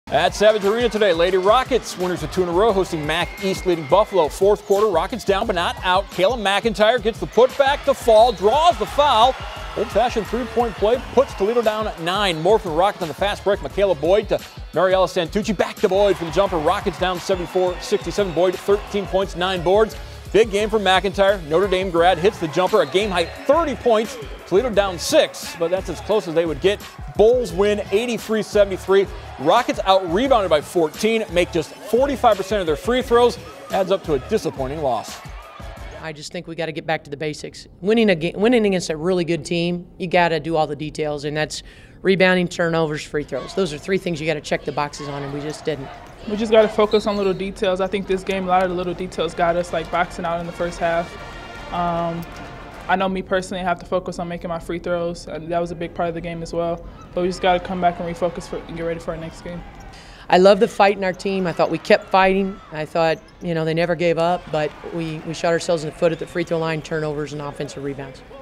At Savage Arena today, Lady Rockets, winners of 2 in a row, hosting Mac East leading Buffalo. Fourth quarter, Rockets down but not out. Kayla McIntyre gets the putback to fall, draws the foul. Old-fashioned three-point play puts Toledo down at 9. More from the Rockets on the fast break. Michaela Boyd to Mariella Santucci. Back to Boyd for the jumper. Rockets down 74-67. Boyd 13 points, 9 boards. Big game for McIntyre. Notre Dame grad hits the jumper. A game-high 30 points. Toledo down 6, but that's as close as they would get. Bulls win 83-73. Rockets out-rebounded by 14, make just 45% of their free throws. Adds up to a disappointing loss. I just think we got to get back to the basics. Winning against a really good team, you got to do all the details, and that's rebounding, turnovers, free throws. Those are 3 things you got to check the boxes on, and we just didn't. We just got to focus on little details. I think this game, a lot of the little details got us, like boxing out in the first half. I know me personally, I have to focus on making my free throws. That was a big part of the game as well. But we just got to come back and refocus and get ready for our next game. I love the fight in our team. I thought we kept fighting. I thought, they never gave up, but we shot ourselves in the foot at the free throw line, turnovers, and offensive rebounds.